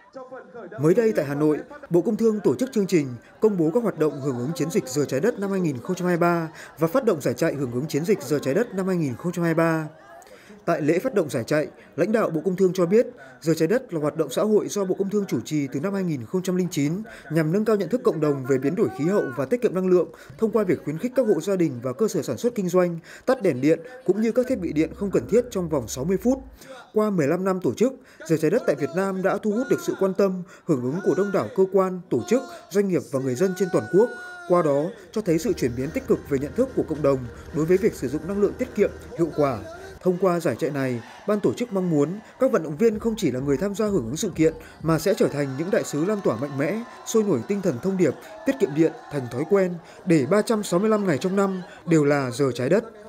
Mới đây tại Hà Nội, Bộ Công Thương tổ chức chương trình công bố các hoạt động hưởng ứng chiến dịch Giờ Trái Đất năm 2023 và phát động giải chạy hưởng ứng chiến dịch Giờ Trái Đất năm 2023. Tại lễ phát động giải chạy, lãnh đạo Bộ Công Thương cho biết, Giờ Trái Đất là hoạt động xã hội do Bộ Công Thương chủ trì từ năm 2009 nhằm nâng cao nhận thức cộng đồng về biến đổi khí hậu và tiết kiệm năng lượng thông qua việc khuyến khích các hộ gia đình và cơ sở sản xuất kinh doanh tắt đèn điện cũng như các thiết bị điện không cần thiết trong vòng 60 phút. Qua 15 năm tổ chức, Giờ Trái Đất tại Việt Nam đã thu hút được sự quan tâm, hưởng ứng của đông đảo cơ quan, tổ chức, doanh nghiệp và người dân trên toàn quốc. Qua đó, cho thấy sự chuyển biến tích cực về nhận thức của cộng đồng đối với việc sử dụng năng lượng tiết kiệm, hiệu quả. Thông qua giải chạy này, ban tổ chức mong muốn các vận động viên không chỉ là người tham gia hưởng ứng sự kiện mà sẽ trở thành những đại sứ lan tỏa mạnh mẽ, sôi nổi tinh thần thông điệp tiết kiệm điện thành thói quen để 365 ngày trong năm đều là giờ trái đất.